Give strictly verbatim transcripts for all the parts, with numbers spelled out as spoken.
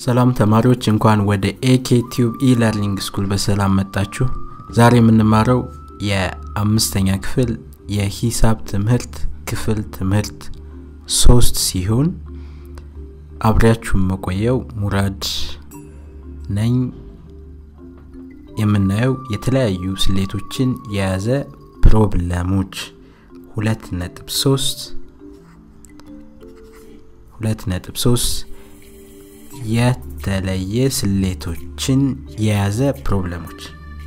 ሰላም ተማሪዎች እንኳን ወደ ኤኬቲዩብ ኢለርኒንግ ስኩል በሰላም መጣችሁ። ዛሬ የምንማረው የአምስተኛ ክፍል የሂሳብ ትምህርት ክፍል ትምህርት ሶስት ሲሆን አብራችሁ መቆየው ሙራድ ነኝ። የምናየው የተለያዩ ስሌቶችን የያዘ ፕሮብሌሞች ሁለት ነጥብ ሶስት ሁለት ነጥብ ሶስት የተለየ ስሌቶችን የያዘ ፕሮብሌሞች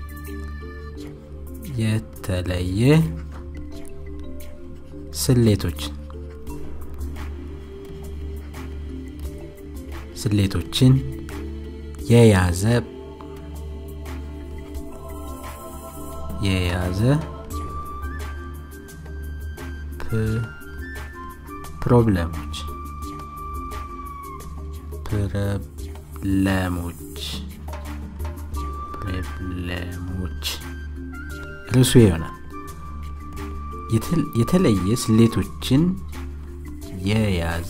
የተለየ ስሌቶች ስሌቶችን የያዘ የያዘ ፕሮብሌሞች ፕሮብሌሞች ፕሮብሌሞች ርዕሱ ይሆናል። የተለየ ስሌቶችን የያዘ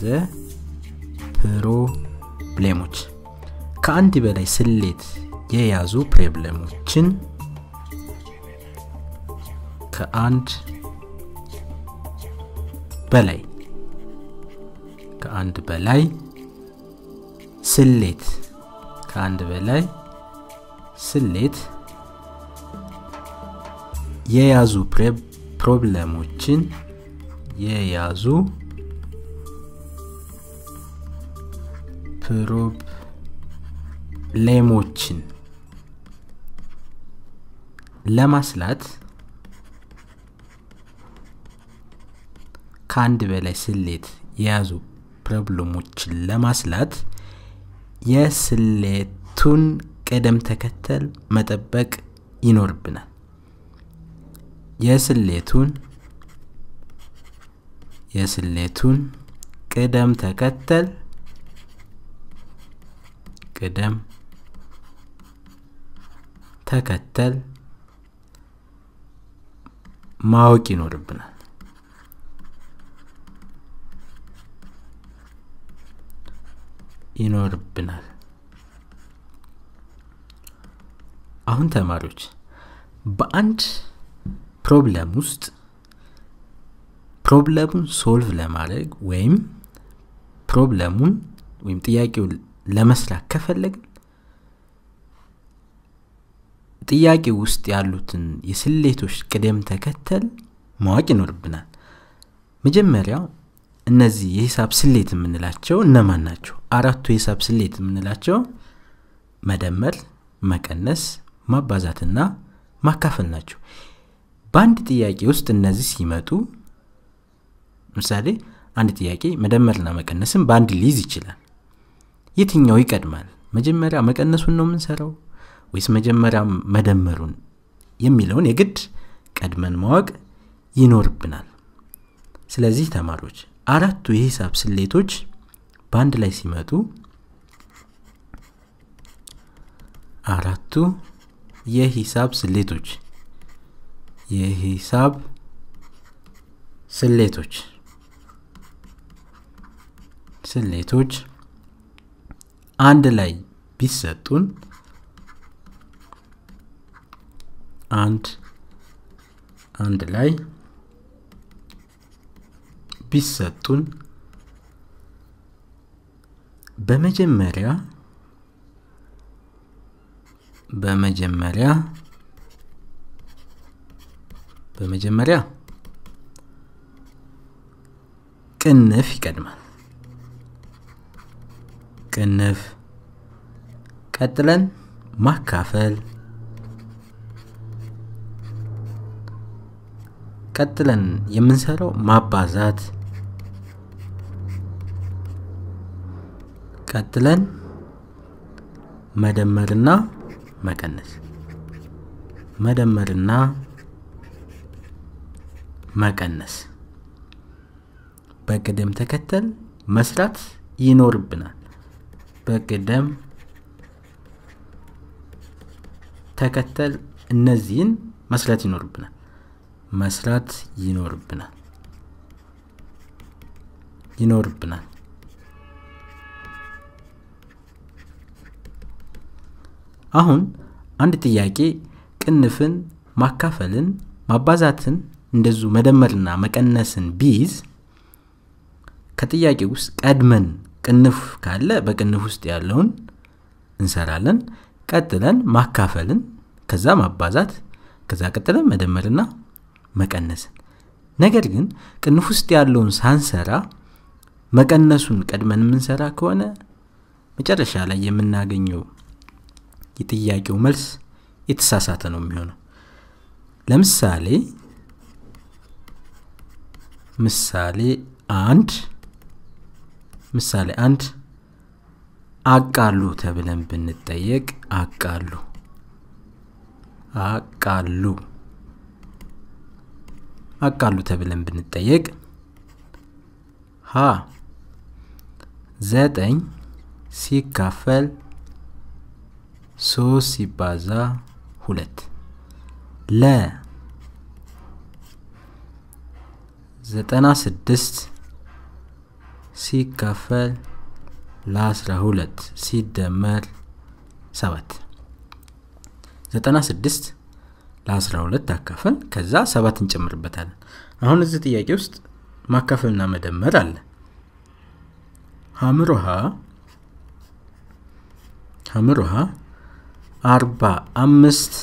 ፕሮብሌሞች ከአንድ በላይ ስሌት የያዙ ፕሮብሌሞችን ከአንድ በላይ ከአንድ በላይ ስሌት ከአንድ በላይ ስሌት የያዙ ፕሮብሌሞችን የያዙ ፕሮብሌሞችን ለማስላት ከአንድ በላይ ስሌት የያዙ ፕሮብሌሞችን ለማስላት የስሌቱን ቅደም ተከተል መጠበቅ ይኖርብናል። የስሌቱን የስሌቱን ቅደም ተከተል ቅደም ተከተል ማወቅ ይኖርብናል። ይኖርብናል አሁን ተማሪዎች በአንድ ፕሮብሌም ውስጥ ፕሮብሌሙን ሶልቭ ለማድረግ ወይም ፕሮብሌሙን ወይም ጥያቄውን ለመስራት ከፈለግን ጥያቄው ውስጥ ያሉትን የስሌቶች ቅደም ተከተል ማወቅ ይኖርብናል። መጀመሪያ እነዚህ የሂሳብ ስሌት የምንላቸው እነማን ናቸው? አራቱ የሂሳብ ስሌት የምንላቸው መደመር፣ መቀነስ፣ ማባዛትና ማካፈል ናቸው። በአንድ ጥያቄ ውስጥ እነዚህ ሲመጡ ምሳሌ አንድ ጥያቄ መደመርና መቀነስን በአንድ ሊይዝ ይችላል። የትኛው ይቀድማል? መጀመሪያ መቀነሱን ነው የምንሰራው ወይስ መጀመሪያ መደመሩን የሚለውን የግድ ቀድመን ማወቅ ይኖርብናል። ስለዚህ ተማሪዎች አራቱ የሂሳብ ስሌቶች በአንድ ላይ ሲመጡ አራቱ የሂሳብ ስሌቶች የሂሳብ ስሌቶች ስሌቶች አንድ ላይ ቢሰጡን አንድ አንድ ላይ ቢሰጡን በመጀመሪያ በመጀመሪያ በመጀመሪያ ቅንፍ ይቀድማል። ቅንፍ ቀጥለን ማካፈል ቀጥለን የምንሰራው ማባዛት ቀጥለን መደመርና መቀነስ መደመርና መቀነስ በቅደም ተከተል መስራት ይኖርብናል። በቅደም ተከተል እነዚህን መስራት ይኖርብናል መስራት ይኖርብናል ይኖርብናል አሁን አንድ ጥያቄ ቅንፍን ማካፈልን ማባዛትን እንደዙ መደመርና መቀነስን ቢዝ ከጥያቄው ውስጥ ቀድመን ቅንፍ ካለ በቅንፍ ውስጥ ያለውን እንሰራለን ቀጥለን ማካፈልን ከዛ ማባዛት ከዛ ቀጥለን መደመርና መቀነስን ነገር ግን ቅንፍ ውስጥ ያለውን ሳንሰራ መቀነሱን ቀድመን ምንሰራ ከሆነ መጨረሻ ላይ የምናገኘው የጥያቄው መልስ የተሳሳተ ነው የሚሆነው ለምሳሌ ምሳሌ አንድ ምሳሌ አንድ አቃሉ ተብለን ብንጠየቅ አቃሉ አቃሉ አቃሉ ተብለን ብንጠየቅ ሀ ዘጠኝ ሲካፈል ሶስት ሲባዛ ሁለት ለ ዘጠና ስድስት ሲካፈል ለአስራ ሁለት ሲደመር ሰባት ዘጠና ስድስት ለአስራ ሁለት አካፈል ከዛ ሰባት እንጨምርበታለን አሁን እዚህ ጥያቄ ውስጥ ማካፈልና መደመር አለ ሐምሮሃ ሐምሮሃ አርባ አምስት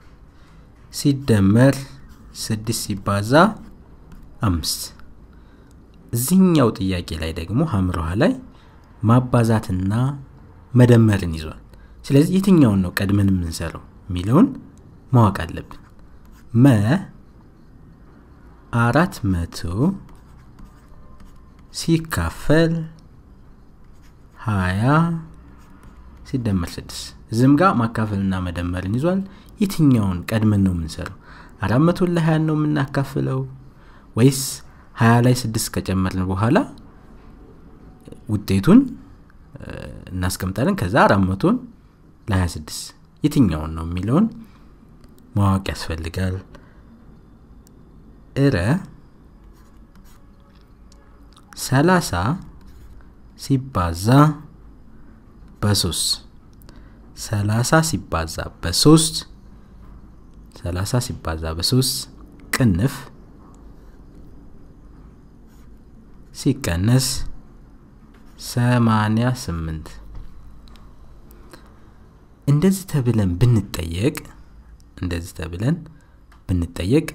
ሲደመር ስድስት ሲባዛ አምስት እዚህኛው ጥያቄ ላይ ደግሞ ሐምሮሃ ላይ ማባዛትና መደመርን ይዟል ስለዚህ የትኛውን ነው ቀድመን የምንሰራው ሚለውን ማወቅ አለብን መ አራት መቶ ሲካፈል ሃያ ሲደመር ስድስት ዝም ጋር ማካፈልና መደመርን ይዟል የትኛውን ቀድመን ነው የምንሰራው አራት መቶ ለ20 ነው የምናካፍለው ወይስ ሃያ ላይ ስድስት ከጨመርን በኋላ ውጤቱን እናስቀምጣለን ከዛ አራት መቶ ለ26 የትኛውን ነው የሚለውን ማወቅ ያስፈልጋል እረ ሰላሳ ሲባዛ በሶስት ሰላሳ ሲባዛ በሶስት ሰላሳ ሲባዛ በሶስት ቅንፍ ሲቀነስ ሰማንያ ስምንት እንደዚህ ተብለን ብንጠየቅ እንደዚህ ተብለን ብንጠየቅ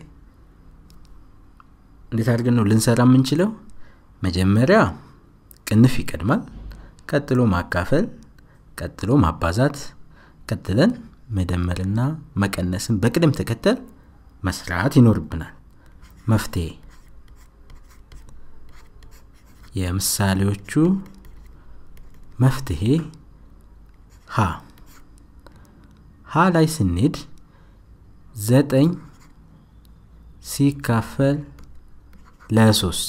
እንዴት አድርገን ነው ልንሰራ የምንችለው መጀመሪያ ቅንፍ ይቀድማል ቀጥሎ ማካፈል ቀጥሎ ማባዛት ቀጥለን መደመርና መቀነስን በቅደም ተከተል መስራት ይኖርብናል መፍትሄ የምሳሌዎቹ መፍትሄ ሀ ሀ ላይ ስንሄድ ዘጠኝ ሲካፈል ለሶስት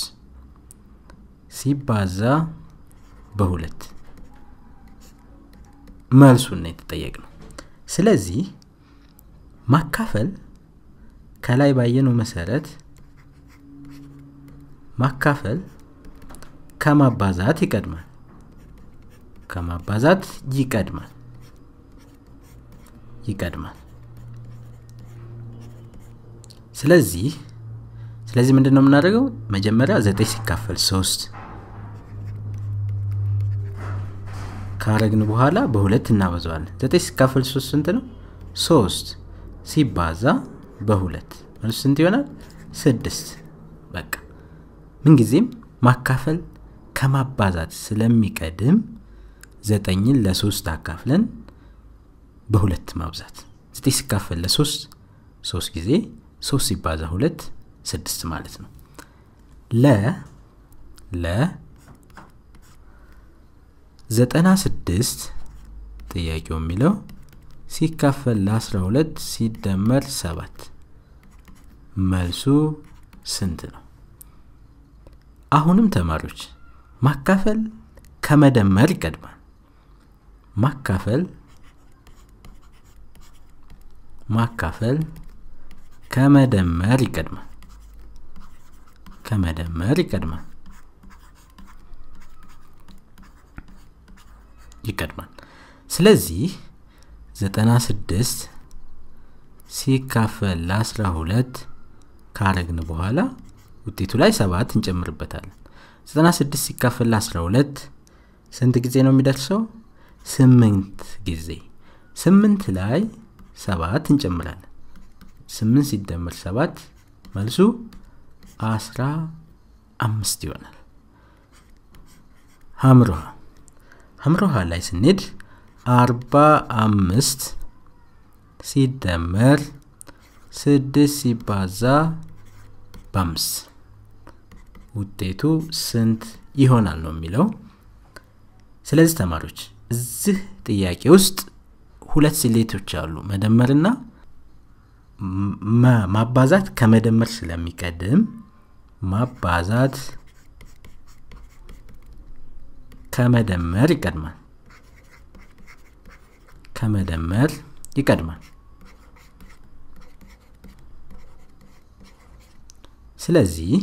ሲባዛ በሁለት መልሱን ነው የተጠየቅነው ስለዚህ ማካፈል ከላይ ባየነው መሰረት ማካፈል ከማባዛት ይቀድማል ከማባዛት ይቀድማል ይቀድማል ስለዚህ ስለዚህ ምንድነው የምናደርገው መጀመሪያ ዘጠኝ ሲካፈል ሶስት ካረግን በኋላ በሁለት እናበዛዋለን ዘጠኝ ሲካፈል ሶስት ስንት ነው ሶስት ሲባዛ በሁለት መልሱ ስንት ይሆናል ስድስት በቃ ምን ጊዜም ማካፈል ከማባዛት ስለሚቀድም ዘጠኝን ለሶስት አካፍለን በሁለት ማብዛት ዘጠኝ ሲካፈል ለሶስት ሶስት ጊዜ ሶስት ሲባዛ ሁለት ስድስት ማለት ነው ለ ለ ዘጠና ስድስት ጥያቄው የሚለው ሲካፈል ለአስራ ሁለት ሲደመር ሰባት መልሱ ስንት ነው አሁንም ተማሪዎች ማካፈል ከመደመር ይቀድማል ማካፈል ማካፈል ከመደመር ይቀድማል ከመደመር ይቀድማል ይቀድማል ስለዚህ ዘጠና ስድስት ሲካፈል ለ12 ካረግን በኋላ ውጤቱ ላይ ሰባት እንጨምርበታለን። ዘጠና ስድስት ሲካፈል ለ12 ስንት ጊዜ ነው የሚደርሰው? ስምንት ጊዜ። ስምንት ላይ ሰባት እንጨምራለን። ስምንት ሲደመር ሰባት መልሱ አስራ አምስት ይሆናል። ሐምሮሃ ሐምሮሃ ላይ ስንሄድ አርባ አምስት ሲደመር ስድስት ሲባዛ በአምስት ውጤቱ ስንት ይሆናል ነው የሚለው። ስለዚህ ተማሪዎች እዚህ ጥያቄ ውስጥ ሁለት ስሌቶች አሉ፣ መደመርና ማባዛት። ከመደመር ስለሚቀድም ማባዛት ከመደመር ይቀድማል ከመደመር ይቀድማል። ስለዚህ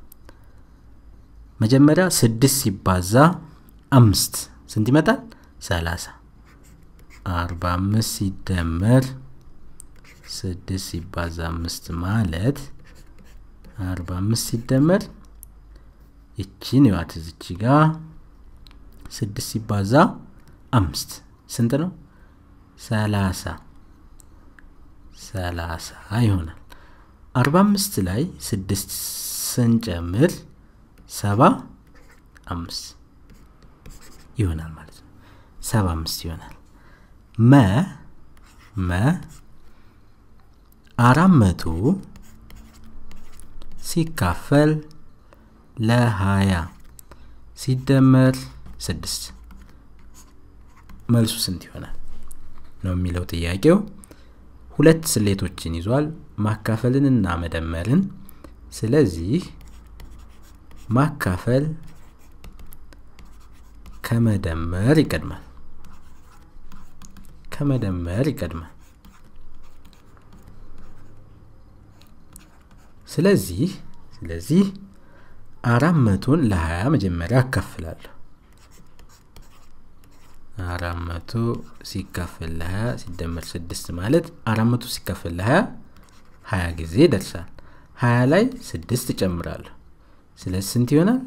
መጀመሪያ ስድስት ሲባዛ አምስት ስንት ይመጣል? ሰላሳ። አርባ አምስት ሲደመር ስድስት ሲባዛ አምስት ማለት አርባ አምስት ሲደመር እቺን ይዋት እዚች ጋር ስድስት ሲባዛ አምስት ስንት ነው? ሰላሳ ሰላሳ ይሆናል። አርባ አምስት ላይ ስድስት ስንጨምር ሰባ አምስት ይሆናል ማለት ነው። ሰባ አምስት ይሆናል። መ መ አራት መቶ ሲካፈል ለሃያ ሲደመር ስድስት መልሱ ስንት ይሆናል ነው የሚለው ጥያቄው። ሁለት ስሌቶችን ይዟል፣ ማካፈልንና መደመርን። ስለዚህ ማካፈል ከመደመር ይቀድማል ከመደመር ይቀድማል። ስለዚህ ስለዚህ አራት መቶን ለሃያ መጀመሪያ አካፍላለሁ። አራት መቶ ሲካፈል ለሃያ ሲደመር ስድስት ማለት አራት መቶ ሲካፈል ለሃያ ሃያ ጊዜ ይደርሳል። ሃያ ላይ ስድስት እጨምራለሁ። ስለዚህ ስንት ይሆናል?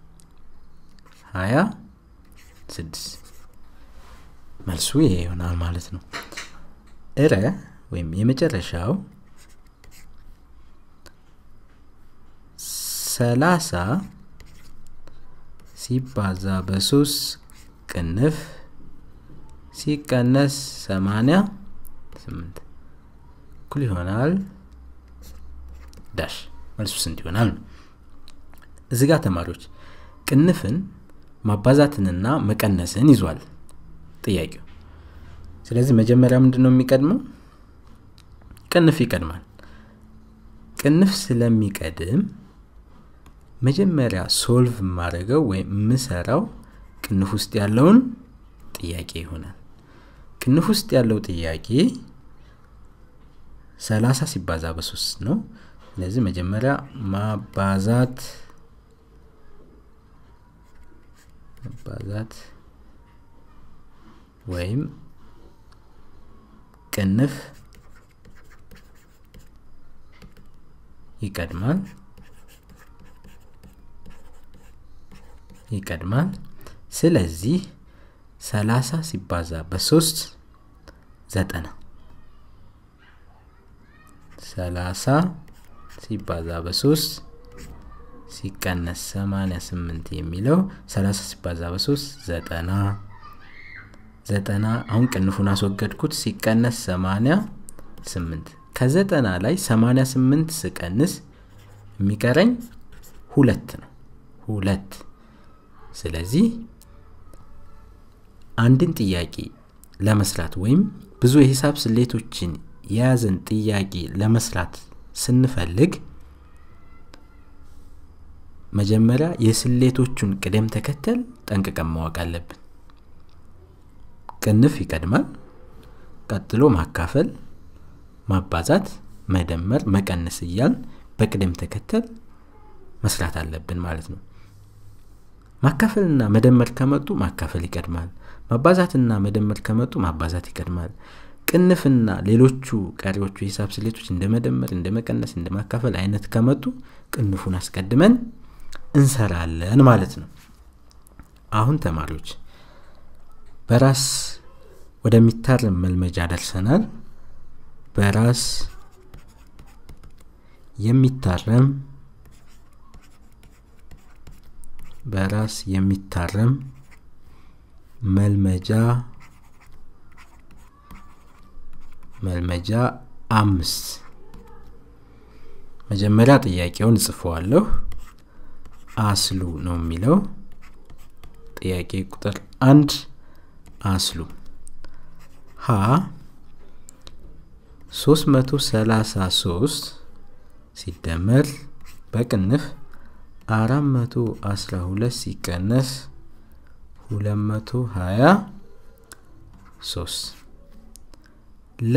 ሃያ ስድስት መልሱ ይሄ ይሆናል ማለት ነው። እረ ወይም የመጨረሻው ሰላሳ ሲባዛ በሶስት ቅንፍ ሲቀነስ ሰማንያ ስምንት እኩል ይሆናል ዳሽ መልሱ ስንት ይሆናል? እዚህ ጋር ተማሪዎች ቅንፍን ማባዛትንና መቀነስን ይዟል ጥያቄው። ስለዚህ መጀመሪያ ምንድነው የሚቀድመው? ቅንፍ ይቀድማል። ቅንፍ ስለሚቀድም መጀመሪያ ሶልቭ ማድረገው ወይም ምሰራው ቅንፍ ውስጥ ያለውን ጥያቄ ይሆናል። ቅንፍ ውስጥ ያለው ጥያቄ ሰላሳ ሲባዛ በሶስት ነው። ስለዚህ መጀመሪያ ማባዛት ማባዛት ወይም ቅንፍ ይቀድማል ይቀድማል። ስለዚህ ሰላሳ ሲባዛ በሶስት ዘጠና ሰላሳ ሲባዛ በሶስት ሲቀነስ ሰማንያ ስምንት የሚለው ሰላሳ ሲባዛ በሶስት ዘጠና ዘጠና አሁን ቅንፉን አስወገድኩት ሲቀነስ ሰማንያ ስምንት ከዘጠና ላይ ሰማንያ ስምንት ስቀንስ የሚቀረኝ ሁለት ነው ሁለት። ስለዚህ አንድን ጥያቄ ለመስራት ወይም ብዙ የሂሳብ ስሌቶችን የያዘን ጥያቄ ለመስራት ስንፈልግ መጀመሪያ የስሌቶቹን ቅደም ተከተል ጠንቅቀን ማወቅ አለብን። ቅንፍ ይቀድማል፣ ቀጥሎ ማካፈል፣ ማባዛት፣ መደመር፣ መቀነስ እያልን በቅደም ተከተል መስራት አለብን ማለት ነው። ማካፈልና መደመር ከመጡ ማካፈል ይቀድማል፣ ማባዛትና መደመር ከመጡ ማባዛት ይቀድማል። ቅንፍና ሌሎቹ ቀሪዎቹ ሂሳብ ስሌቶች እንደመደመር እንደመቀነስ እንደማካፈል አይነት ከመጡ ቅንፉን አስቀድመን እንሰራለን ማለት ነው። አሁን ተማሪዎች በራስ ወደሚታረም መልመጃ ደርሰናል። በራስ የሚታረም በራስ የሚታረም መልመጃ መልመጃ አምስት መጀመሪያ ጥያቄውን ጽፈዋለሁ። አስሉ ነው የሚለው። ጥያቄ ቁጥር አንድ አስሉ ሀ ሶስት መቶ ሰላሳ ሶስት ሲደመር በቅንፍ አራት መቶ አስራ ሁለት ሲቀነስ ሁለት መቶ ሃያ ሶስት ለ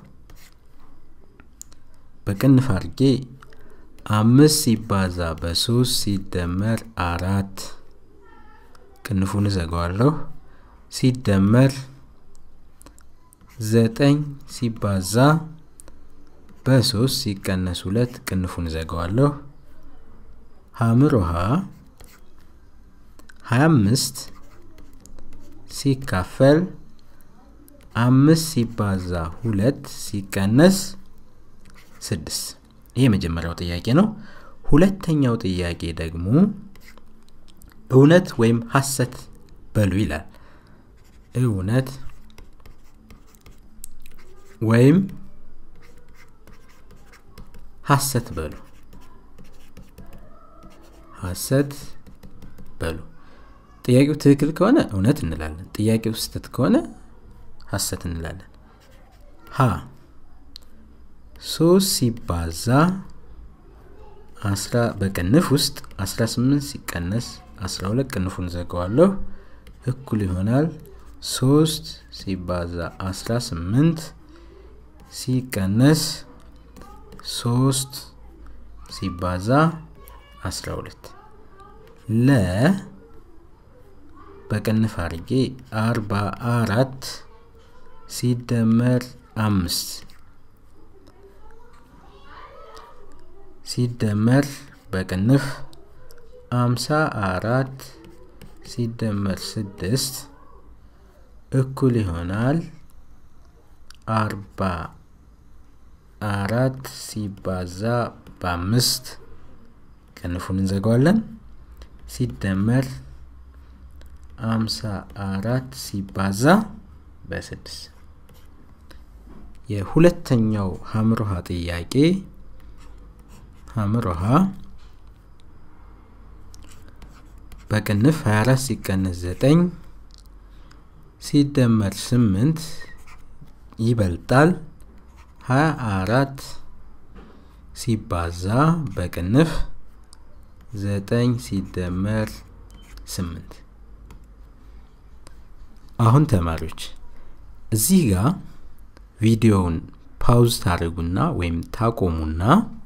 በቅንፍ አድርጌ አምስት ሲባዛ በሶስት ሲደመር አራት ቅንፉን ዘጋዋለሁ ሲደመር ዘጠኝ ሲባዛ በሶስት ሲቀነስ ሁለት ቅንፉን ዘጋዋለሁ ሐምሮሃ ሃያ አምስት ሲካፈል አምስት ሲባዛ ሁለት ሲቀነስ ስድስት። ይሄ መጀመሪያው ጥያቄ ነው። ሁለተኛው ጥያቄ ደግሞ እውነት ወይም ሐሰት በሉ ይላል። እውነት ወይም ሐሰት በሉ ሐሰት በሉ። ጥያቄው ትክክል ከሆነ እውነት እንላለን። ጥያቄው ስህተት ከሆነ ሐሰት እንላለን። ሀ ሶስት ሲባዛ አስራ በቅንፍ ውስጥ አስራ ስምንት ሲቀነስ አስራ ሁለት ቅንፉን ዘጋዋለሁ እኩል ይሆናል ሶስት ሲባዛ አስራ ስምንት ሲቀነስ ሶስት ሲባዛ አስራ ሁለት ለ በቅንፍ አድርጌ አርባ አራት ሲደመር አምስት ሲደመር በቅንፍ ሃምሳ አራት ሲደመር ስድስት እኩል ይሆናል አርባ አራት ሲባዛ በአምስት ቅንፉን እንዘጋዋለን ሲደመር ሃምሳ አራት ሲባዛ በስድስት። የሁለተኛው ሐምሮሃ ጥያቄ ሐምሮሃ በቅንፍ ሃያ አራት ሲቀነስ ዘጠኝ ሲደመር ስምንት ይበልጣል ሃያ አራት ሲባዛ በቅንፍ ዘጠኝ ሲደመር ስምንት። አሁን ተማሪዎች እዚህ ጋር ቪዲዮውን ፓውዝ ታደርጉና ወይም ታቆሙና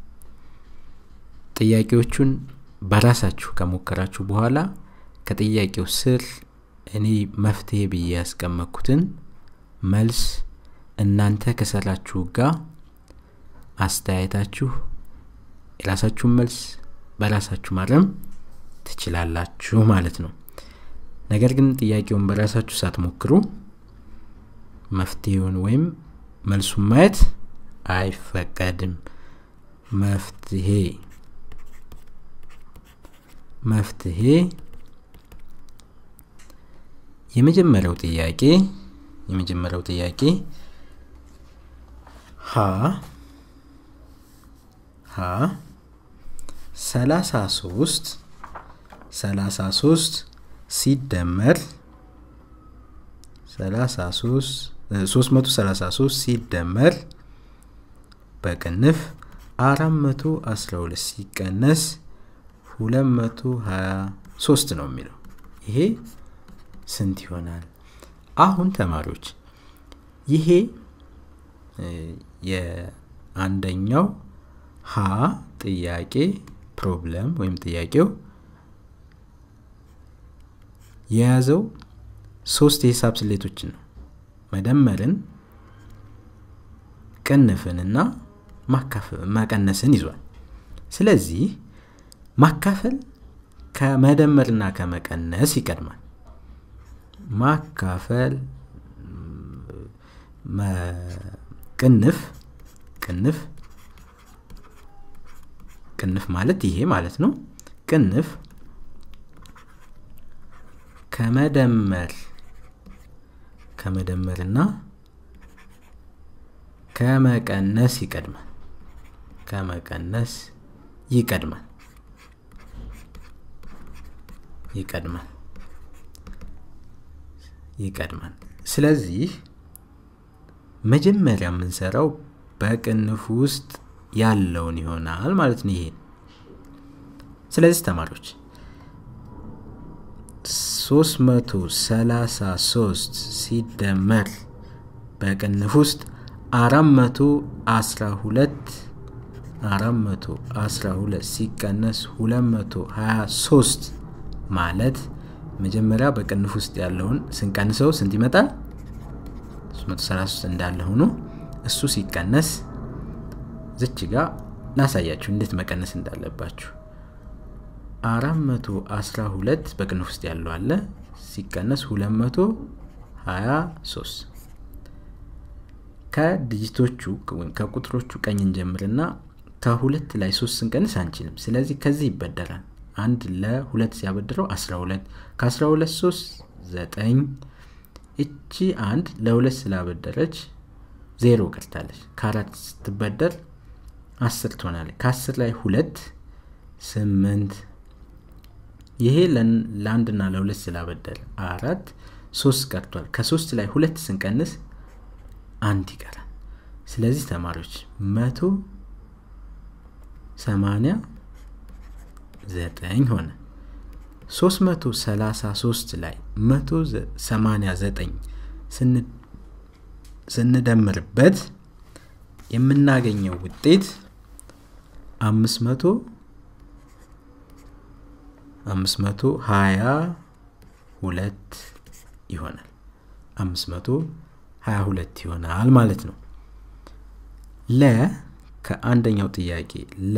ጥያቄዎቹን በራሳችሁ ከሞከራችሁ በኋላ ከጥያቄው ስር እኔ መፍትሄ ብዬ ያስቀመጥኩትን መልስ እናንተ ከሰራችሁ ጋር አስተያየታችሁ የራሳችሁን መልስ በራሳችሁ ማረም ትችላላችሁ ማለት ነው። ነገር ግን ጥያቄውን በራሳችሁ ሳትሞክሩ መፍትሄውን ወይም መልሱን ማየት አይፈቀድም። መፍትሄ መፍትሄ የመጀመሪያው ጥያቄ የመጀመሪያው ጥያቄ ሀ ሀ ሰላሳ ሶስት ሰላሳ ሶስት ሲደመር ሰላሳ ሶስት ሶስት መቶ ሰላሳ ሶስት ሲደመር በቅንፍ አራት መቶ አስራ ሁለት ሲቀነስ ሁለት መቶ ሃያ ሶስት ነው የሚለው። ይሄ ስንት ይሆናል? አሁን ተማሪዎች ይሄ የአንደኛው ሀ ጥያቄ ፕሮብለም ወይም ጥያቄው የያዘው ሶስት የሂሳብ ስሌቶችን ነው። መደመርን ቅንፍንና ማካፈል መቀነስን ይዟል ስለዚህ ማካፈል ከመደመርና ከመቀነስ ይቀድማል ማካፈል ቅንፍ ቅንፍ ቅንፍ ማለት ይሄ ማለት ነው ቅንፍ ከመደመር ከመደመርና ከመቀነስ ይቀድማል ከመቀነስ ይቀድማል ይቀድማል ይቀድማል ስለዚህ መጀመሪያ የምንሰራው በቅንፍ ውስጥ ያለውን ይሆናል ማለት ነው ይሄ ስለዚህ ተማሪዎች ሶስት መቶ ሰላሳ ሶስት ሲደመር በቅንፍ ውስጥ አራት መቶ አስራ ሁለት አራት መቶ አስራ ሁለት ሲቀነስ ሁለት መቶ ሃያ ሶስት ማለት መጀመሪያ በቅንፍ ውስጥ ያለውን ስንቀንሰው ስንት ይመጣል ሶስት መቶ ሰላሳ ሶስት እንዳለ ሆኖ እሱ ሲቀነስ ዝች ጋር ላሳያችሁ እንዴት መቀነስ እንዳለባችሁ አራት መቶ አስራ ሁለት በቅንፍ ውስጥ ያለው አለ ሲቀነስ ሁለት መቶ ሃያ ሶስት ከዲጂቶቹ ከቁጥሮቹ ቀኝ እንጀምርና ከሁለት ላይ ሶስት ስንቀንስ አንችልም ስለዚህ ከዚህ ይበደራል አንድ ለሁለት ሲያበድረው አስራ ሁለት ከአስራ ሁለት ሶስት ዘጠኝ እቺ አንድ ለሁለት ስላበደረች ዜሮ ቀርታለች ከአራት ስትበደር አስር ትሆናለች ከአስር ላይ ሁለት ስምንት ይሄ ለአንድና ለሁለት ስላበደረ አራት ሶስት ቀርቷል ከሶስት ላይ ሁለት ስንቀንስ አንድ ይቀራል ስለዚህ ተማሪዎች መቶ ሰማንያ ዘጠኝ ሆነ ሶስት መቶ ሰላሳ ሶስት ላይ መቶ ሰማንያ ዘጠኝ ስን ስንደምርበት የምናገኘው ውጤት አምስት መቶ አምስት መቶ ሃያ ሁለት ይሆናል አምስት መቶ ሃያ ሁለት ይሆናል ማለት ነው ለ ከአንደኛው ጥያቄ ለ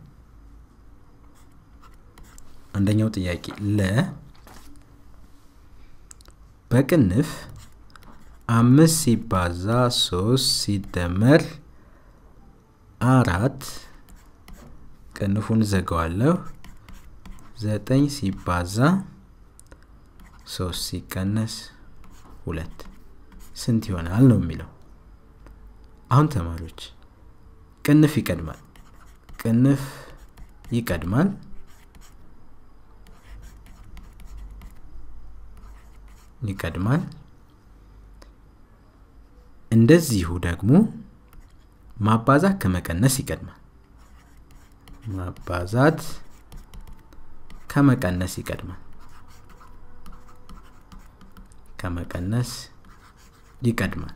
አንደኛው ጥያቄ ለ በቅንፍ አምስት ሲባዛ ሶስት ሲደመር አራት ቅንፉን ዘጋዋለሁ ዘጠኝ ሲባዛ ሶስት ሲቀነስ ሁለት ስንት ይሆናል ነው የሚለው አሁን ተማሪዎች ቅንፍ ይቀድማል ቅንፍ ይቀድማል ይቀድማል እንደዚሁ ደግሞ ማባዛት ከመቀነስ ይቀድማል ማባዛት ከመቀነስ ይቀድማል ከመቀነስ ይቀድማል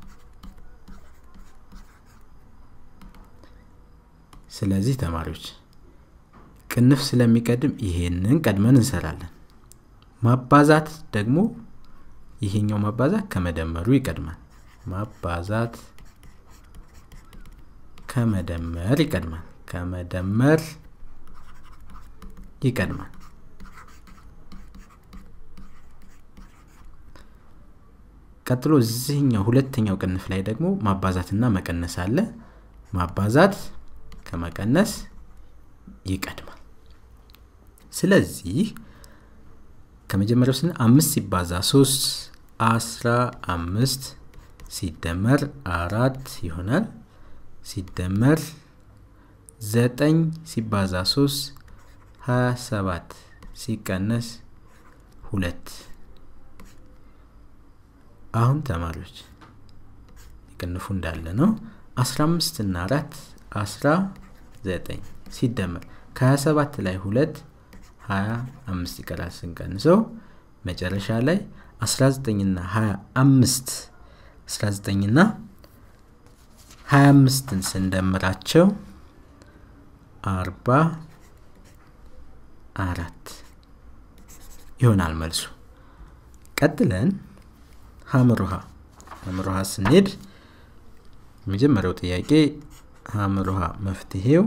ስለዚህ ተማሪዎች ቅንፍ ስለሚቀድም ይሄንን ቀድመን እንሰራለን ማባዛት ደግሞ ይሄኛው ማባዛት ከመደመሩ ይቀድማል ማባዛት ከመደመር ይቀድማል ከመደመር ይቀድማል ቀጥሎ እዚህኛው ሁለተኛው ቅንፍ ላይ ደግሞ ማባዛትና መቀነስ አለ ማባዛት ከመቀነስ ይቀድማል ስለዚህ ከመጀመሪያው ስን አምስት ሲባዛ ሶስት አስራ አምስት ሲደመር አራት ይሆናል ሲደመር ዘጠኝ ሲባዛ ሶስት ሃያ ሰባት ሲቀነስ ሁለት አሁን ተማሪዎች ቅንፉ እንዳለ ነው አስራ አምስት እና አራት አስራ ዘጠኝ ሲደመር ከ27 ላይ ሁለት ሃያ አምስት ይቀራል ስንቀንሰው መጨረሻ ላይ አስራ ዘጠኝ እና ሃያ አምስት አስራ ዘጠኝ እና ሃያ አምስትን ስንደምራቸው አርባ አራት ይሆናል መልሱ ቀጥለን ሐምሮሃ ሐምሮሃ ስንሄድ መጀመሪያው ጥያቄ ሀምሮሃ መፍትሄው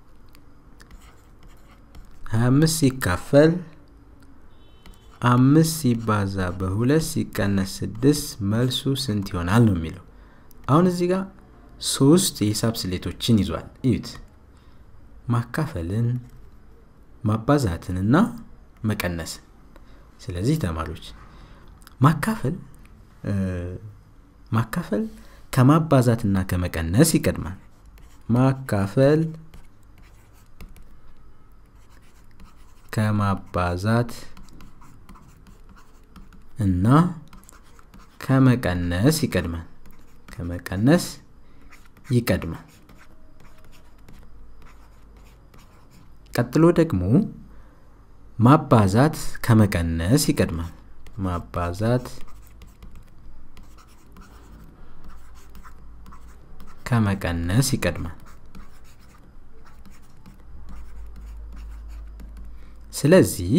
ሀያ አምስት ሲካፈል አምስት ሲባዛ በሁለት ሲቀነስ ስድስት መልሱ ስንት ይሆናል ነው የሚለው። አሁን እዚህ ጋር ሶስት የሂሳብ ስሌቶችን ይዟል። እዩት። ማካፈልን፣ ማባዛትንና መቀነስን። ስለዚህ ተማሪዎች ማካፈል ማካፈል ከማባዛትና ከመቀነስ ይቀድማል። ማካፈል ከማባዛት እና ከመቀነስ ይቀድማል። ከመቀነስ ይቀድማል። ቀጥሎ ደግሞ ማባዛት ከመቀነስ ይቀድማል። ማባዛት ከመቀነስ ይቀድማል። ስለዚህ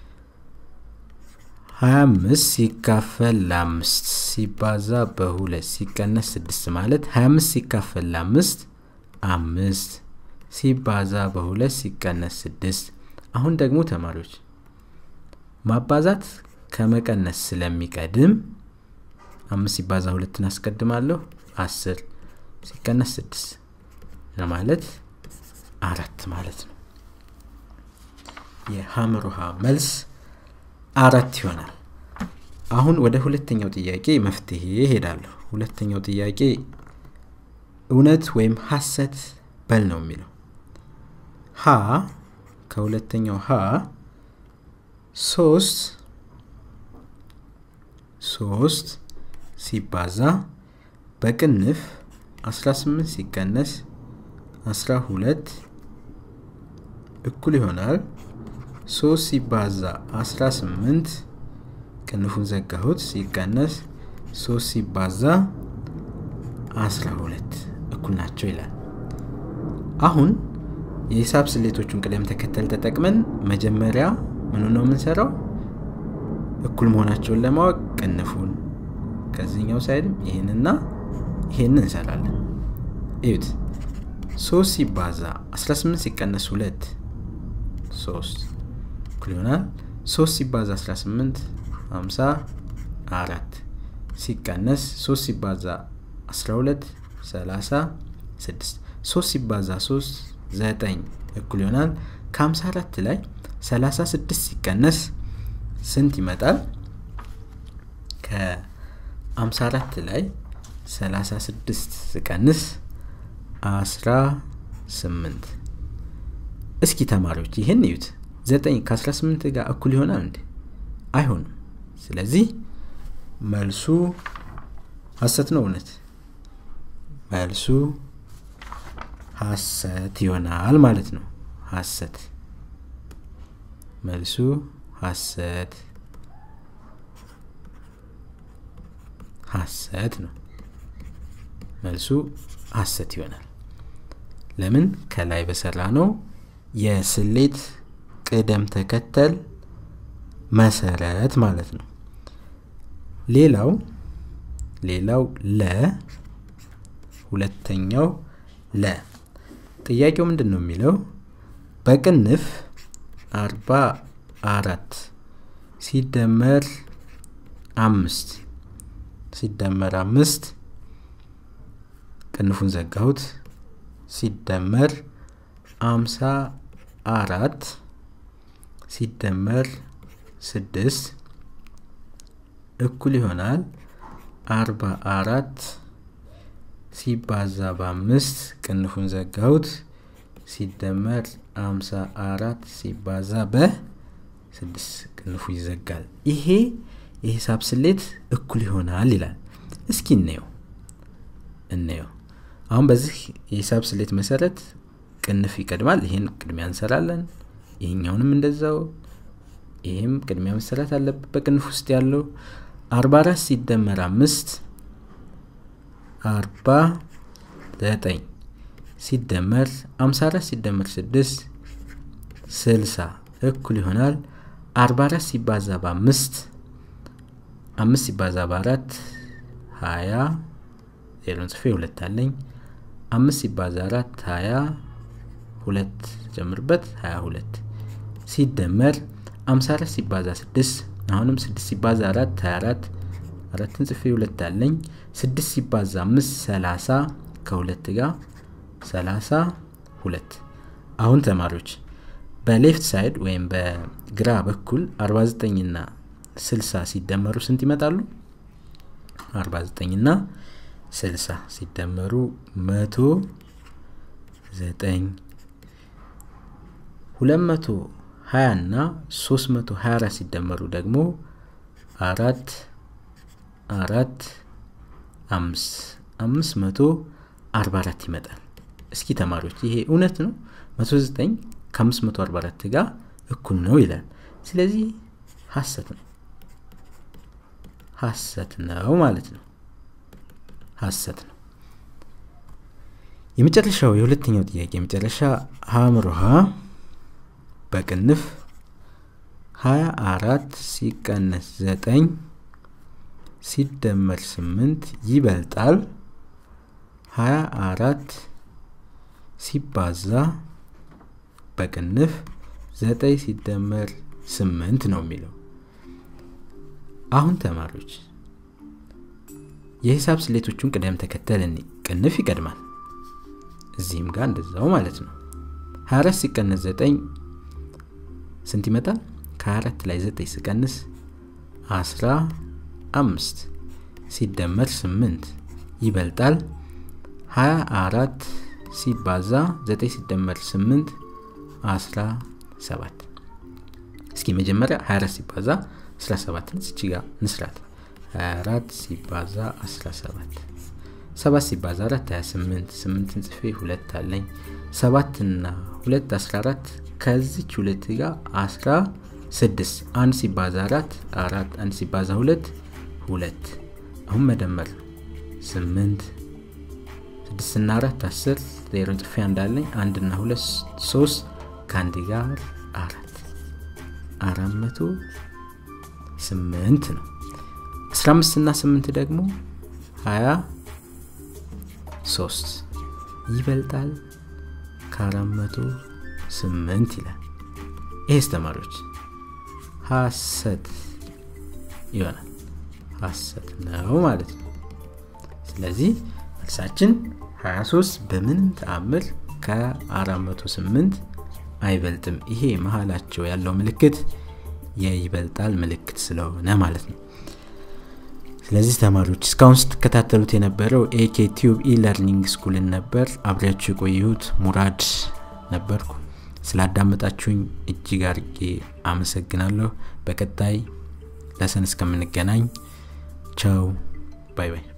ሀያ አምስት ሲካፈል ለአምስት ሲባዛ በሁለት ሲቀነስ ስድስት ማለት ሀያ አምስት ሲካፈል ለአምስት አምስት ሲባዛ በሁለት ሲቀነስ ስድስት። አሁን ደግሞ ተማሪዎች ማባዛት ከመቀነስ ስለሚቀድም አምስት ሲባዛ ሁለትን አስቀድማለሁ አስር ሲቀነስ ስድስት ለማለት አራት ማለት ነው። የሀምሮሃ መልስ አራት ይሆናል። አሁን ወደ ሁለተኛው ጥያቄ መፍትሄ ሄዳለሁ። ሁለተኛው ጥያቄ እውነት ወይም ሐሰት በል ነው የሚለው። ሀ ከሁለተኛው ሀ ሶስት ሶስት ሲባዛ በቅንፍ አስራ ስምንት ሲቀነስ አስራ ሁለት እኩል ይሆናል ሶስት ሲባዛ አስራ ስምንት ቅንፉን ዘጋሁት ሲቀነስ ሶስት ሲባዛ አስራ ሁለት እኩል ናቸው ይላል። አሁን የሂሳብ ስሌቶቹን ቅደም ተከተል ተጠቅመን መጀመሪያ ምን ነው የምንሰራው? እኩል መሆናቸውን ለማወቅ ቅንፉን ከዚህኛው ሳይድም ይሄንና ይሄንን እንሰራለን። እዩት። ሶስት ሲባዛ አስራ ስምንት ሲቀነስ ሁለት ሶስት እኩል ይሆናል ሶስት ሲባዛ አስራ ስምንት ሃምሳ አራት ሲቀነስ ሶስት ሲባዛ አስራ ሁለት ሰላሳ ስድስት ሶስት ሲባዛ ሶስት ዘጠኝ እኩል ይሆናል ከሃምሳ አራት ላይ ሰላሳ ስድስት ሲቀነስ ስንት ይመጣል? ከሃምሳ አራት ላይ ሰላሳ ስድስት ሲቀነስ አስራ ስምንት። እስኪ ተማሪዎች ይሄን እዩት። ዘጠኝ ከአስራ ስምንት ጋር እኩል ይሆናል እንዴ? አይሆንም። ስለዚህ መልሱ ሐሰት ነው እውነት? መልሱ ሐሰት ይሆናል ማለት ነው። ሐሰት መልሱ ሐሰት ሐሰት ነው። መልሱ ሐሰት ይሆናል። ለምን? ከላይ በሰራ ነው የስሌት ቅደም ተከተል መሰረት ማለት ነው። ሌላው ሌላው ለ ሁለተኛው ለ ጥያቄው ምንድነው የሚለው? በቅንፍ አርባ አራት ሲደመር አምስት ሲደመር አምስት ቅንፉን ዘጋሁት ሲደመር ሃምሳ አራት ሲደመር ስድስት እኩል ይሆናል አርባ አራት ሲባዛ በአምስት ቅንፉን ዘጋሁት ሲደመር ሃምሳ አራት ሲባዛ በስድስት ቅንፉ ይዘጋል። ይሄ የሂሳብ ስሌት እኩል ይሆናል ይላል። እስኪ እንየው እንየው። አሁን በዚህ የሂሳብ ስሌት መሰረት ቅንፍ ይቀድማል። ይሄን ቅድሚያ እንሰራለን። ይሄኛውንም እንደዛው ይሄም ቅድሚያ መሰራት አለበት በቅንፍ ውስጥ ያለው አርባ አራት ሲደመር አምስት አርባ ዘጠኝ ሲደመር ሃምሳ አራት ሲደመር ስድስት ስልሳ እኩል ይሆናል አርባ አራት ሲባዛ በአምስት አምስት ሲባዛ በአራት ሃያ ዜሮን ጽፌ ሁለት አለኝ አምስት ሲባዛ አራት ሃያ ሁለት ጨምርበት ሃያ ሁለት ሲደመር ሃምሳ አራት ሲባዛ ስድስት አሁንም ስድስት ሲባዛ አራት ሃያ አራት አራትን ጽፌ ሁለት አለኝ ስድስት ሲባዛ አምስት ሰላሳ ከሁለት ጋር ሰላሳ ሁለት አሁን ተማሪዎች በሌፍት ሳይድ ወይም በግራ በኩል አርባ ዘጠኝ እና ስልሳ ሲደመሩ ስንት ይመጣሉ አርባ ዘጠኝ እና ስልሳ ሲደመሩ መቶ ዘጠኝ ሁለት መቶ ሃያ እና ሶስት መቶ ሃያ አራት ሲደመሩ ደግሞ አራት አራት አምስት አምስት መቶ አርባ አራት ይመጣል እስኪ ተማሪዎች ይሄ እውነት ነው መቶ ዘጠኝ ከ544 ጋር እኩል ነው ይላል ስለዚህ ሐሰት ነው ሐሰት ነው ማለት ነው ሐሰት ነው የመጨረሻው የሁለተኛው ጥያቄ የመጨረሻ ሐምሮሃ በቅንፍ ሃያ አራት ሲቀነስ ዘጠኝ ሲደመር ስምንት ይበልጣል ሃያ አራት ሲባዛ በቅንፍ ዘጠኝ ሲደመር ስምንት ነው የሚለው አሁን ተማሪዎች የሂሳብ ስሌቶቹን ቅደም ተከተል እንይ ቅንፍ ይቀድማል እዚህም ጋር እንደዛው ማለት ነው ሃያ አራት ሲቀነስ ዘጠኝ ስንት ይመጣል ከሃያ አራት ላይ ዘጠኝ ሲቀነስ አስራ አምስት ሲደመር ስምንት ይበልጣል ሃያ አራት ሲባዛ ዘጠኝ ሲደመር ስምንት አስራ ሰባት እስኪ መጀመሪያ ሃያ አራት ሲባዛ አስራ ሰባት እዚህ ጋር እንስራት ሃያ አራት ሲባዛ አስራ ሰባት ሰባት ሲባዛ አራት ሃያ ስምንት ስምንትን ጽፌ ሁለት አለኝ ሰባት እና ሁለት አስራ አራት ከዚች ሁለት ጋር አስራ ስድስት አንድ ሲባዛ አራት አራት አንድ ሲባዛ ሁለት ሁለት አሁን መደመር ስምንት ስድስት እና አራት አስር ዜሮን ጽፌ እንዳለኝ አንድ እና ሁለት ሶስት ከአንድ ጋር አራት አራት መቶ ስምንት ነው አስራ አምስት እና ስምንት ደግሞ ሃያ ሶስት ይበልጣል ከአራት መቶ ስምንት ይላል ይሄስ ተማሪዎች ሐሰት ይሆናል ሐሰት ነው ማለት ነው ስለዚህ መልሳችን ሃያ ሶስት በምንም ተአምር ከአራት መቶ ስምንት አይበልጥም ይሄ መሃላቸው ያለው ምልክት የይበልጣል ምልክት ስለሆነ ማለት ነው ስለዚህ ተማሪዎች እስካሁን ስትከታተሉት የነበረው ኤኬ ቲዩብ ኢለርኒንግ ስኩል ነበር አብራችሁ ቆዩት ሙራድ ነበርኩ ስላዳመጣችሁኝ እጅግ አርጌ አመሰግናለሁ በቀጣይ ለሰን እስከምንገናኝ ቻው ባይ ባይ